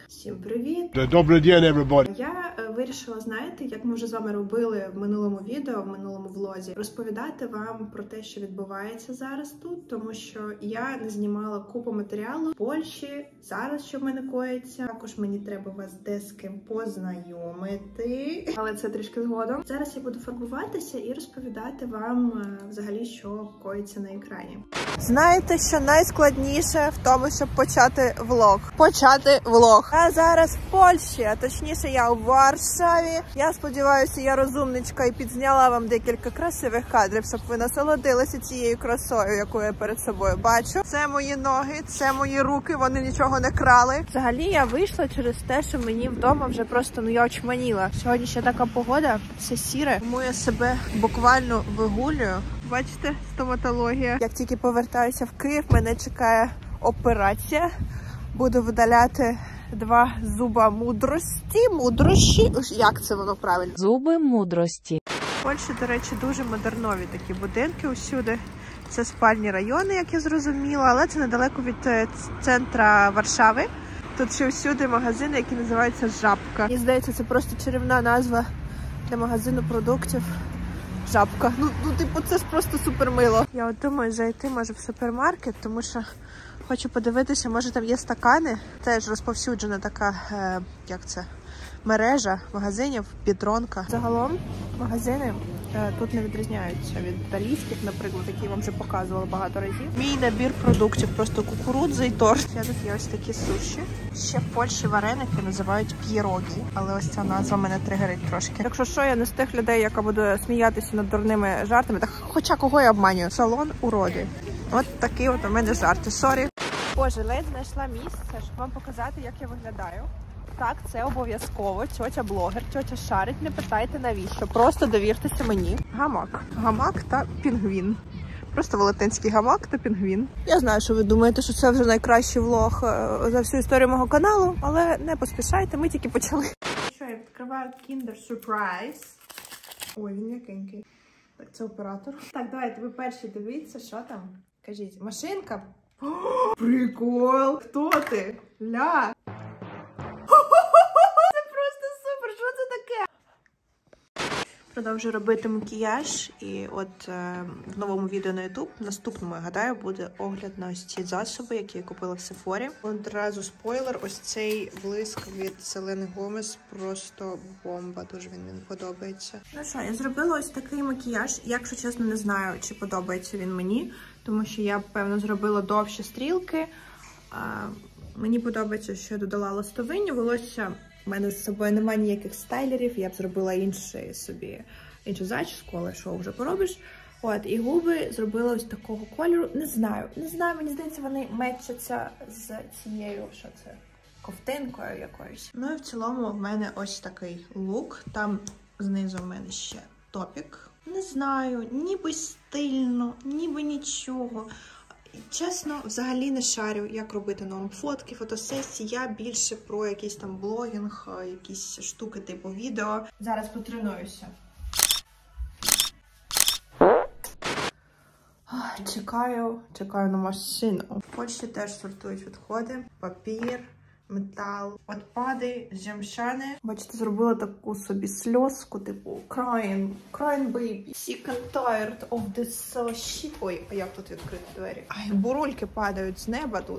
Всім привіт! Добрий день, everybody! Я вирішила, знаєте, як ми вже з вами робили в минулому відео, в минулому влозі, розповідати вам про те, що відбувається зараз тут, тому що я не знімала купу матеріалу в Польщі, зараз що в мене коїться. Також мені треба вас де з ким познайомити, але це трішки згодом. Зараз я буду фарбуватися і розповідати вам взагалі, що коїться на екрані. Знаєте, що найскладніше в тому, щоб почати влог? Я зараз в Польщі, а точніше я у Варшаві. Я сподіваюся, я розумничка і підзняла вам декілька красивих кадрів, щоб ви насолодилися цією красою, яку я перед собою бачу. Це мої ноги, це мої руки, вони нічого не крали. Взагалі я вийшла через те, що мені вдома вже просто, я очманіла. Сьогодні ще така погода, все сіре, тому я себе буквально вигулюю. Бачите, стоматологія. Як тільки повертаюся в Київ, мене чекає операція. Буду видаляти 2 зуба мудрості. Як це воно правильно? Зуби мудрості. В Польщі, до речі, дуже модернові такі будинки усюди. Це спальні райони, як я зрозуміла, але це недалеко від центра Варшави. Тут ще всюди магазини, які називаються Жабка. Мені здається, це просто чарівна назва для магазину продуктів. Жабка. Типу, це ж просто супер мило. Я от думаю зайти, може, в супермаркет, тому що хочу подивитися, може там є стакани. Теж розповсюджена така, мережа магазинів, Петронка. Загалом магазини тут не відрізняються від італійських, наприклад, які я вам вже показувала багато разів. Мій набір продуктів, просто кукурудза і торт. Тут є ось такі суші. Ще в Польщі вареники називають п'єрогі, але ось ця назва мене тригерить трошки. Якщо що, я не з тих людей, яка буде сміятися над дурними жартами, так хоча кого я обманюю. Салон уроди. От такі от у мене жарти. Сорі. Боже, ледь знайшла місце, щоб вам показати, як я виглядаю. Так, це обов'язково. Тьотя блогер, тьотя шарить, не питайте навіщо. Просто довіртеся мені. Гамак та пінгвін. Просто велетенський гамак та пінгвін. Я знаю, що ви думаєте, що це вже найкращий влог за всю історію мого каналу, але не поспішайте, ми тільки почали. Що, я відкриваю Kinder Surprise. Ой, він м'якенький. Так, це оператор. Так, давайте ви перші дивіться, що там. Кажіть, машинка? О, прикол! Хто ти? Ля! Це просто супер! Що це таке? Продовжую робити макіяж. І от в новому відео на YouTube, наступному, я гадаю, буде огляд на ось ці засоби, які я купила в Сефорі. Одразу спойлер, ось цей блиск від Селени Гомес просто бомба. Дуже він мені подобається. Ну що, я зробила ось такий макіяж. Якщо чесно, не знаю, чи подобається він мені, тому що я, певно, зробила довші стрілки. Мені подобається, що я додала ластовиню. Волосся в мене з собою немає ніяких стайлерів. Я б зробила іншу зачіску, але що вже поробиш. От, і губи зробила ось такого кольору. Не знаю, мені здається, вони мечаться з цією, що це, ковтинкою якоюсь. Ну і в цілому в мене ось такий лук. Там знизу в мене ще топік. Не знаю, ніби стильно, ніби нічого. Чесно, взагалі не шарю, як робити норм фотки, фотосесії. Я більше про якийсь там блогінг, якісь штуки типу відео. Зараз потренуюся. Чекаю на машину. В Польщі теж сортують відходи, папір, метал, відпади, жемчани. Бачите, зробила таку собі сльозку, типу crying baby. Sick and tired of this shit. Ой, а як тут відкрити двері? Ай, бурульки падають з неба тут.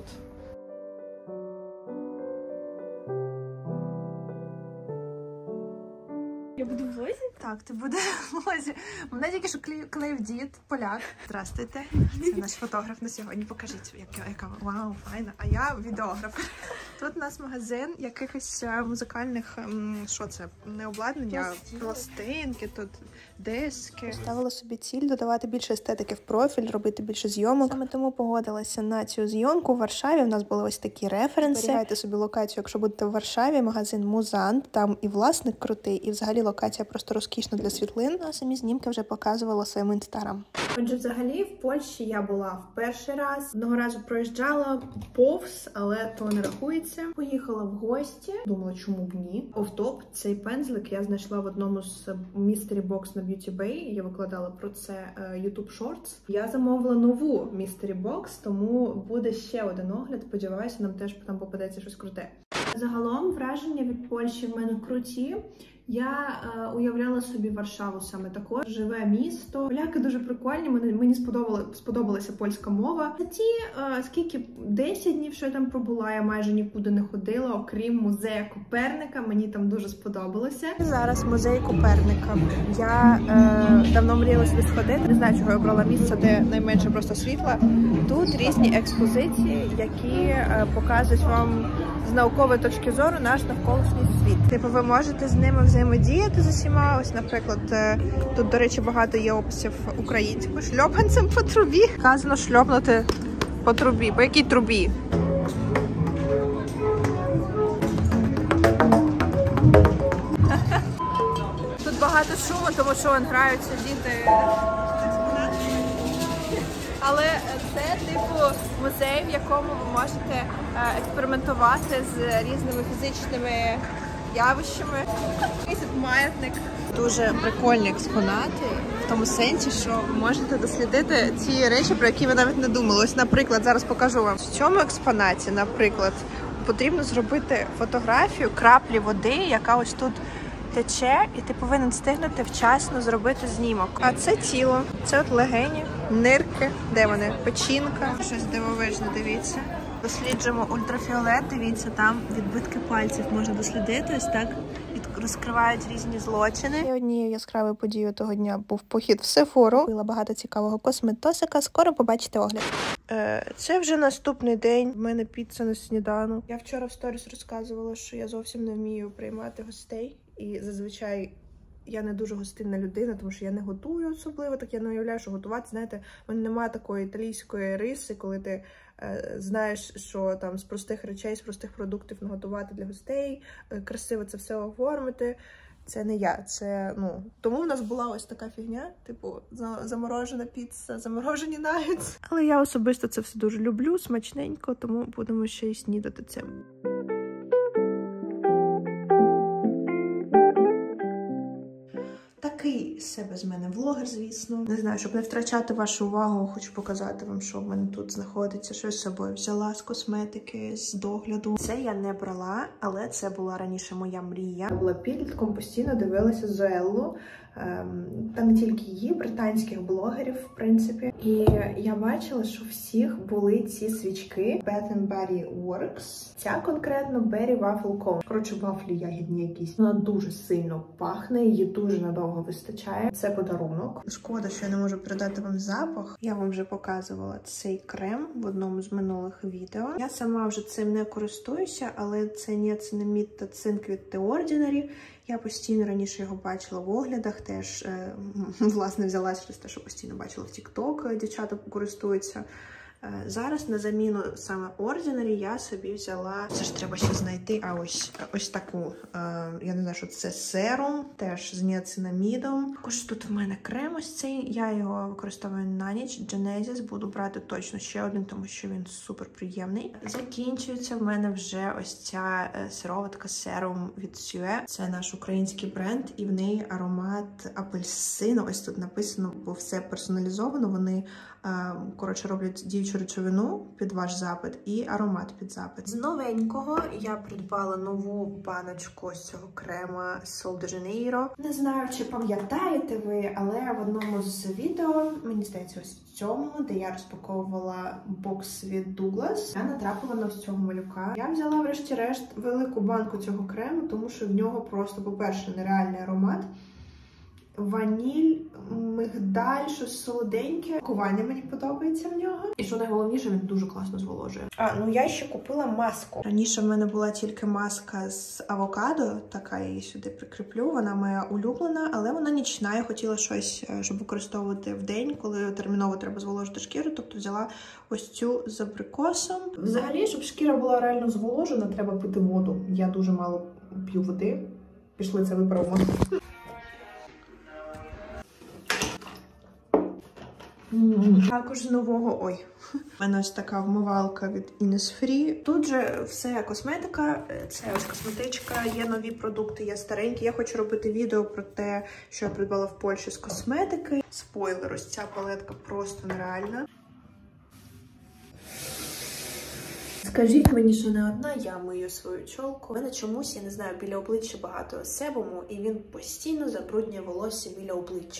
Я буду в влозі? Так, ти будеш в влозі. Мене тільки що клеїв дід, поляк. Здравствуйте. Це наш фотограф на сьогодні. Покажіть, яка вау, файна. А я відеограф. Тут у нас магазин якихось музикальних, що це, не обладнання, пластинки, тут диски. Ставила собі ціль додавати більше естетики в профіль, робити більше зйомок. Саме тому погодилася на цю зйомку в Варшаві. У нас були ось такі референси. Зберігайте собі локацію, якщо будете в Варшаві, магазин Музант. Там і власник крутий, і взагалі локація просто розкішна для світлин. А самі знімки вже показувала своїм інстаграм. Отже, взагалі в Польщі я була в перший раз. Одного разу проїжджала повз, але то не рахується. Поїхала в гості. Думала, чому б ні. Офтоп, цей пензлик я знайшла в одному з Mystery Box на Beauty Bay. Я викладала про це YouTube Shorts. Я замовила нову Mystery Box, тому буде ще один огляд. Сподіваюся, нам теж там попадеться щось круте. Загалом враження від Польщі в мене круті. Я уявляла собі Варшаву саме також. Живе місто. Поляки дуже прикольні, мені сподобалася польська мова. За ті, скільки 10 днів, що я там пробула, я майже нікуди не ходила, окрім музею Коперника, мені там дуже сподобалося. Зараз музей Коперника. Я давно мріяла сюди сходити, не знаю, чого я обрала місце, де найменше просто світла. Тут різні експозиції, які показують вам з наукової точки зору наш навколишній світ. Типу, ви можете з ними взаємодіяти з усіма. Ось, наприклад, тут, до речі, багато є описів українською. Шльопанцем по трубі. Казано шльопнути по трубі. По якій трубі? Тут багато шуму, тому що граються діти. Але це, типу, музей, в якому ви можете експериментувати з різними фізичними явищами. І тут маятник. Дуже прикольні експонати, в тому сенсі, що ви можете дослідити ці речі, про які ви навіть не думали. Ось, наприклад, зараз покажу вам. В цьому експонаті, наприклад, потрібно зробити фотографію краплі води, яка ось тут тече, і ти повинен встигнути вчасно зробити знімок. А це тіло, це от легені, нирки, де вони? Печінка. Щось дивовижне, дивіться. Досліджуємо ультрафіолет, дивіться, там відбитки пальців можна дослідити, ось так розкривають різні злочини. І однією яскравою подією того дня був похід в Сефору. Купила багато цікавого косметосика, скоро побачите огляд. Це вже наступний день, в мене піца на сніданок. Я вчора в сторіс розказувала, що я зовсім не вмію приймати гостей. І зазвичай я не дуже гостинна людина, тому що я не готую особливо, так я не уявляю, що готувати, знаєте, в мене немає такої італійської риси, коли ти знаєш, що там з простих речей, з простих продуктів наготувати для гостей, красиво це все оформити. Це не я, це, тому в нас була ось така фігня, типу, заморожена піца, заморожені нагетси. Але я особисто це все дуже люблю, смачненько, тому будемо ще й снідати цим. Такий з себе з мене влогер, звісно. Не знаю, щоб не втрачати вашу увагу, хочу показати вам, що в мене тут знаходиться. Що з собою взяла з косметики, з догляду. Це я не брала, але це була раніше моя мрія. Я була підлітком, постійно дивилася Зоеллу. Та не тільки її, британських блогерів, в принципі. І я бачила, що у всіх були ці свічки Bath & Body Works. Ця конкретно Berry Waffle Cone. Коротше, вафлі ягідні якісь. Вона дуже сильно пахне, її дуже надовго вистачає. Це подарунок. Шкода, що я не можу передати вам запах. Я вам вже показувала цей крем в одному з минулих відео. Я сама вже цим не користуюся, але це ніацинамід та цинк від The Ordinary. Я постійно раніше його бачила в оглядах, теж, власне, взялась через те, що постійно бачила в TikTok, дівчата користуються. Зараз на заміну саме Ordinary я собі взяла, це ж треба ще знайти, ось таку, я не знаю, що це серум, теж з ніацинамідом. Також тут в мене крем ось цей, я його використовую на ніч, Genesis, буду брати точно ще один, тому що він супер приємний. Закінчується в мене вже ось ця сироватка серум від Sue, це наш український бренд, і в неї аромат апельсину, ось тут написано, бо все персоналізовано, вони, коротше, роблять діючу речовину під ваш запит і аромат під запит. З новенького я придбала нову баночку з цього крема Sol de Janeiro. Не знаю, чи пам'ятаєте ви, але в одному з відео, мені здається, ось в цьому, де я розпаковувала бокс від Douglas, я натрапила на ось цього малюка. Я взяла, врешті-решт, велику банку цього крему, тому що в нього просто, по-перше, нереальний аромат. Ваніль, мигдаль, щось солоденьке. Пакування мені подобається в нього. І що найголовніше, він дуже класно зволожує. Я ще купила маску. Раніше в мене була тільки маска з авокадо, така я її сюди прикріплю. Вона моя улюблена, але вона нічна. Я хотіла щось, щоб використовувати в день, коли терміново треба зволожити шкіру. Тобто взяла ось цю з абрикосом. Взагалі, щоб шкіра була реально зволожена, треба пити воду. Я дуже мало п'ю води. Пішли це виправимо. Також з нового, у мене ось така вмивалка від Innisfree. Тут же все косметика, це ось косметичка, є нові продукти, є старенькі. Я хочу робити відео про те, що я придбала в Польщі з косметики. Спойлер, ось ця палетка просто нереальна. Скажіть мені, що не одна я мию свою чолку. У мене чомусь, я не знаю, біля обличчя багато себуму, і він постійно забруднює волосся біля обличчя.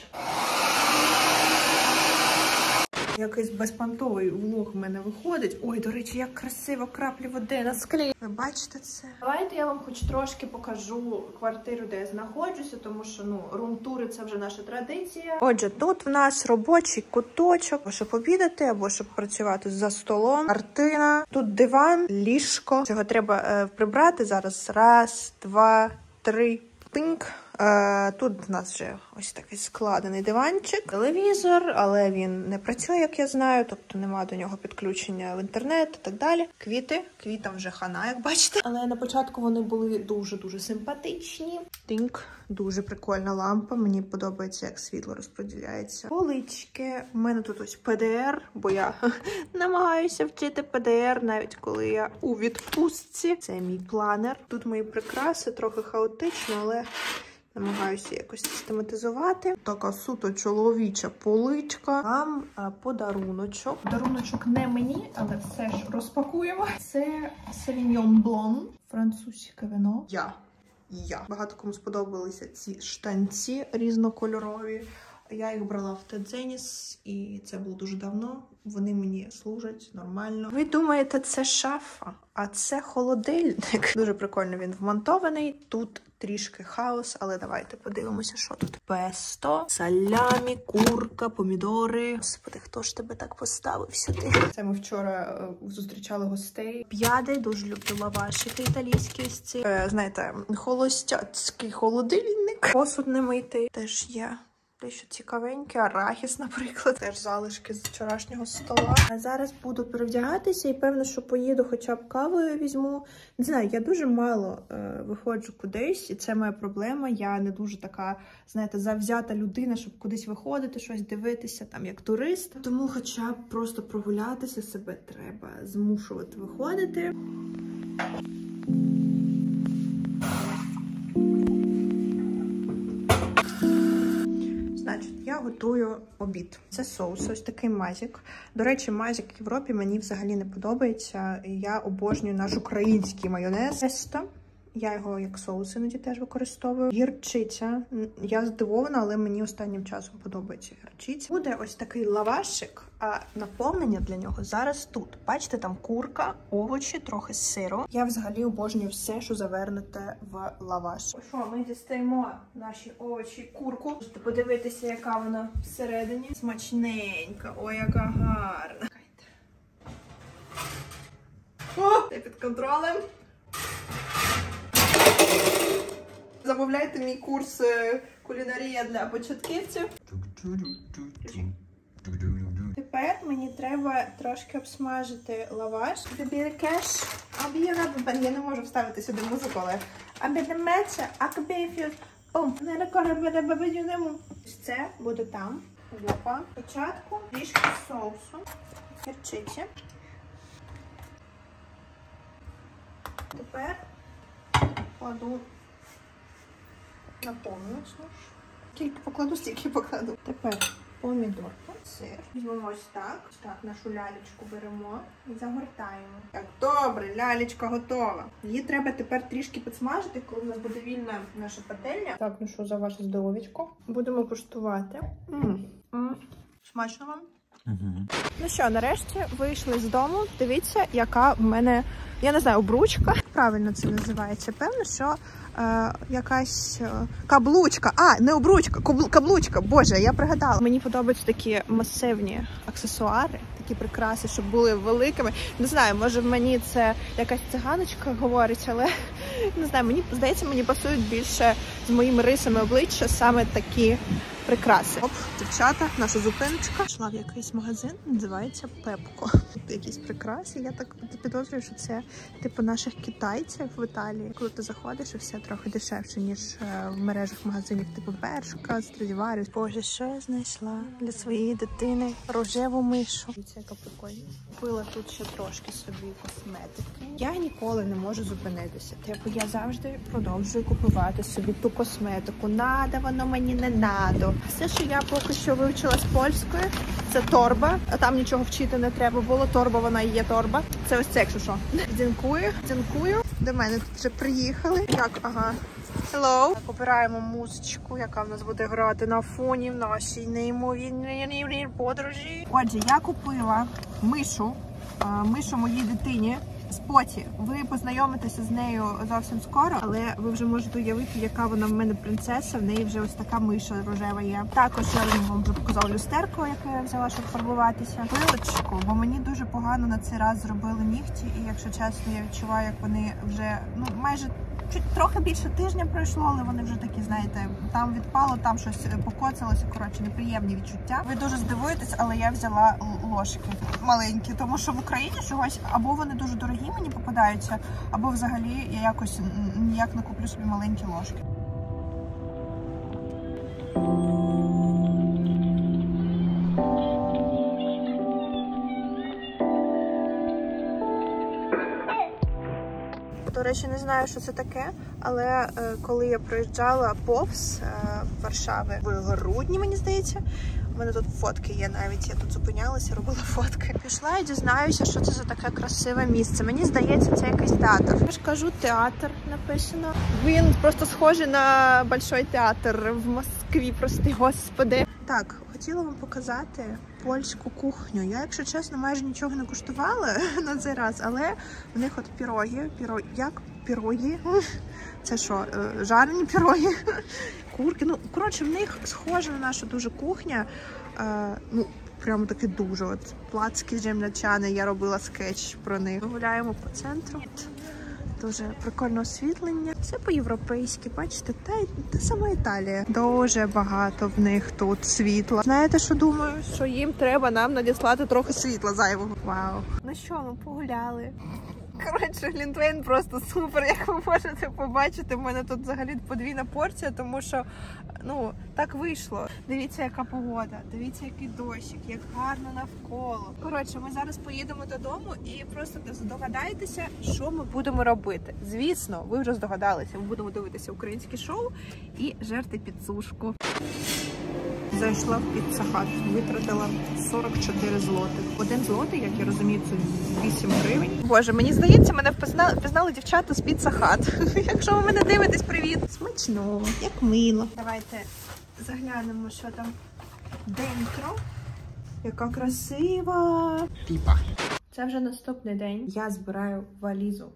Якийсь безпонтовий влог в мене виходить. Ой, до речі, як красиво краплі води на склі. Ви бачите це? Давайте я вам хоч трошки покажу квартиру, де я знаходжуся, тому що, рум-тури – це вже наша традиція. Отже, тут в нас робочий куточок, або щоб обідати, або щоб працювати за столом. Картина. Тут диван, ліжко. Цього треба прибрати зараз. Раз, два, три. Пинк. Тут в нас вже ось такий складений диванчик, телевізор, але він не працює, як я знаю, тобто нема до нього підключення в інтернет і так далі. Квітам вже хана, як бачите. Але на початку вони були дуже-дуже симпатичні. Тинк, дуже прикольна лампа, мені подобається, як світло розподіляється. Полички, у мене тут ось ПДР, бо я намагаюся вчити ПДР, навіть коли я у відпустці. Це мій планер. Тут мої прикраси, трохи хаотично, але намагаюся якось систематизувати. Така суто чоловіча поличка. Там подаруночок. Подаруночок не мені, але все ж розпакуємо. Це Sauvignon Blanc, французьке вино. Я. Багато кому сподобалися ці штанці різнокольорові. Я їх брала в Тедзеніс, і це було дуже давно. Вони мені служать нормально. Ви думаєте, це шафа, а це холодильник. Дуже прикольно він вмонтований. Тут трішки хаос, але давайте подивимося, що тут. Песто, салямі, курка, помідори. Господи, хто ж тебе так поставив сюди? Це ми вчора зустрічали гостей. П'яди, дуже люблю лавашики італійські. Знаєте, холостяцький холодильник. Посуд не митий теж є. Дещо цікавеньке, арахіс, наприклад. Теж залишки з вчорашнього стола. А зараз буду перевдягатися і певно, що поїду хоча б кавою візьму. Не знаю, я дуже мало виходжу кудись, і це моя проблема. Я не дуже така, знаєте, завзята людина, щоб кудись виходити, щось дивитися, там, як турист. Тому хоча б просто прогулятися себе треба змушувати виходити. Значить, я готую обід. Це соус, ось такий мазік. До речі, мазік в Європі мені взагалі не подобається. Я обожнюю наш український майонез. Песто. Я його як соус іноді теж використовую. Гірчиця. Я здивована, але мені останнім часом подобається гірчиця. Буде ось такий лавашик, а наповнення для нього зараз тут. Бачите, там курка, овочі, трохи сиру. Я взагалі обожнюю все, що завернуте в лаваш. Що, ми дістаємо наші овочі і курку. Можете подивитися, яка вона всередині. Смачненька. Ой, яка гарна. О, це під контролем. Замовляйте мій курс кулінарія для початківців. Тепер мені треба трошки обсмажити лаваш. Я не можу вставити сюди музику, але це буде там. Опа. Спочатку трішки соусу, гірчиці. Тепер кладу наповнюючну. Скільки покладу, стільки покладу. Тепер помідорку, сир. Візьмемо ось так. Ось так нашу лялечку беремо і загортаємо. Так, добре, лялечка готова. Її треба тепер трішки підсмажити, коли в нас буде вільна наша пательня. Так, ну що, за ваше здоров'ячко. Будемо куштувати. Смачно вам? Ну що, нарешті вийшли з дому. Дивіться, яка в мене, я не знаю, обручка. Правильно це називається. Певно, що якась каблучка. А, не обручка, каблучка. Боже, я пригадала. Мені подобаються такі масивні аксесуари, такі прикраси, щоб були великими. Не знаю, може в мені це якась циганочка говорить, але не знаю, мені здається, мені пасують більше з моїми рисами обличчя саме такі прикраси. Оп, дівчата, наша зупиночка. Пішла в якийсь магазин, називається Пепко. Тут якісь прикраси. Я так підозрюю, що це типу наших китайців в Італії. Коли ти заходиш, і все трохи дешевше, ніж в мережах магазинів типу Бершка, Страдіваріус. Боже, що я знайшла для своєї дитини? Рожеву мишу. Це яка прикольна. Купила тут ще трошки собі косметики. Я ніколи не можу зупинитися. Типу, я завжди продовжую купувати собі ту косметику. Надо, воно мені не надо. Все, що я поки що вивчила з польської, це торба. А там нічого вчити не треба було. Торба, вона і є торба. Це ось це, якщо що. Дзінкую, дзінкую. До мене тут вже приїхали. Як, ага. Hello. Так, обираємо музичку, яка в нас буде грати на фоні в нашій неймовірній подорожі. Отже, я купила мишу моїй дитині. Споті. Ви познайомитеся з нею зовсім скоро, але ви вже можете уявити, яка вона в мене принцеса. В неї вже ось така миша рожева є. Також я вам вже показала люстерко, яке я взяла, щоб фарбуватися. Пилочку, бо мені дуже погано на цей раз зробили нігті. І якщо чесно, я відчуваю, як вони вже, майже трохи більше тижня пройшло, але вони вже такі, знаєте, там відпало, там щось покоцалося, коротше, неприємні відчуття. Ви дуже здивуєтесь, але я взяла ложки маленькі, тому що в Україні чогось або вони дуже дорогі мені попадаються, або взагалі я якось ніяк не куплю собі маленькі ложки. До речі, не знаю, що це таке, але коли я проїжджала повз Варшави в грудні, мені здається, у мене тут фотки є навіть, я тут зупинялася, робила фотки. Пішла і дізнаюся, що це за таке красиве місце. Мені здається, це якийсь театр. Я ж кажу, театр написано. Він просто схожий на Большой театр в Москві, прости господи. Так, хотіла вам показати польську кухню. Я, якщо чесно, майже нічого не куштувала на цей раз, але в них от піроги. Як піроги? Це що, жарені піроги? Курки. Коротше, в них схожа на нашу дуже кухня. Прямо таки дуже. От плацькі землячани, я робила скетч про них. Ми гуляємо по центру. Дуже прикольне освітлення. Все по-європейськи, бачите, та сама Італія. Дуже багато в них тут світла. Знаєте, що думаю? Що їм треба нам надіслати трохи світла зайвого. Вау. Ну що, ми погуляли. Коротше, глінтвейн просто супер, як ви можете побачити. У мене тут взагалі подвійна порція, тому що, так вийшло. Дивіться, яка погода, дивіться, який дощик, як гарно навколо. Коротше, ми зараз поїдемо додому і просто здогадаєтеся, що ми будемо робити. Звісно, ви вже здогадалися, ми будемо дивитися українське шоу і жерти піцушку. Зайшла в Pizza Hut, витратила 44 злотих. 1 злотий, як я розумію, це 8 гривень. Боже, мені здається, мене впізнали дівчата з Pizza Hut. Якщо ви мене дивитесь, привіт! Смачно, як мило. Давайте заглянемо, що там дентро. Яка красива! Піпа. Це вже наступний день. Я збираю валізу.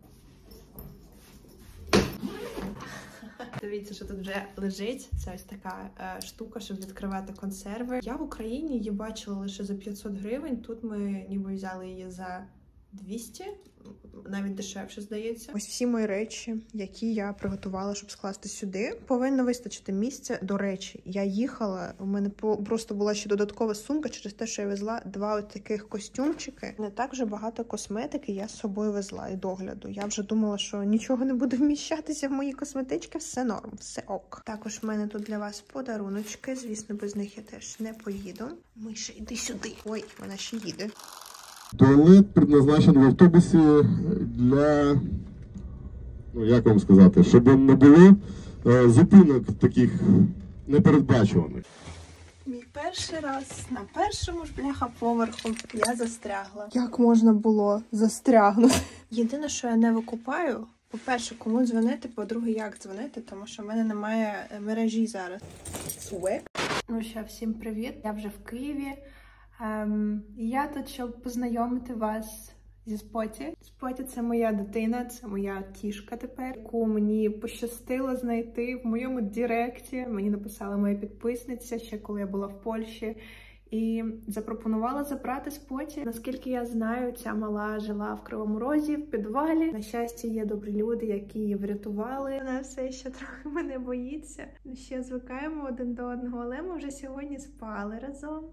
Дивіться, що тут вже лежить. Це ось така штука, щоб відкривати консерви. Я в Україні її бачила лише за 500 гривень. Тут ми ніби взяли її за 200, навіть дешевше, здається. Ось всі мої речі, які я приготувала, щоб скласти сюди. Повинно вистачити місця. До речі, я їхала, у мене просто була ще додаткова сумка через те, що я везла 2 ось таких костюмчики. Не так вже багато косметики я з собою везла і догляду. Я вже думала, що нічого не буде вміщатися в мої косметички. Все норм, все ок. Також в мене тут для вас подаруночки. Звісно, без них я теж не поїду. Миша, іди сюди. Ой, вона ще їде. Туалет предназначений в автобусі для, як вам сказати, щоб не було зупинок таких непередбачуваних. Мій перший раз на першому ж поверху я застрягла. Як можна було застрягнути? Єдине, що я не викупаю, по-перше, кому дзвонити, по-друге, як дзвонити, тому що в мене немає мережі зараз. Ну що, всім привіт, я вже в Києві. Я тут, щоб познайомити вас зі Споті. Споті – це моя дитина, це моя кішка тепер, яку мені пощастило знайти в моєму директі. Мені написала моя підписниця, ще коли я була в Польщі, і запропонувала забрати Споті. Наскільки я знаю, ця мала жила в Кривому Розі, в підвалі. На щастя, є добрі люди, які її врятували. Вона все ще трохи мене боїться. Ще звикаємо один до одного, але ми вже сьогодні спали разом.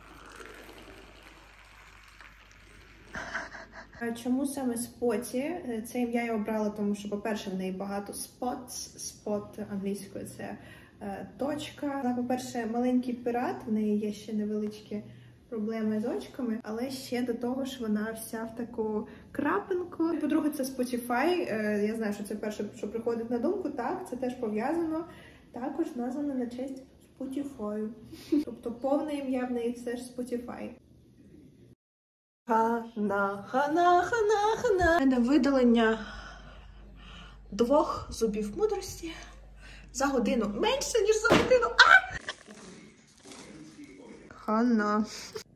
Чому саме Споті? Це ім'я я обрала, тому що, по-перше, в неї багато spots. Спот англійською – це точка. Вона, по-перше, маленький пірат, в неї є ще невеличкі проблеми з очками, але ще до того ж вона вся в таку крапинку. По-друге, це Spotify. Я знаю, що це перше, що приходить на думку. Так, це теж пов'язано. Також названо на честь Spotify. Тобто повне ім'я в неї все ж Spotify. Хана. У мене видалення 2 зубів мудрості за годину. Менше, ніж за годину. Хана.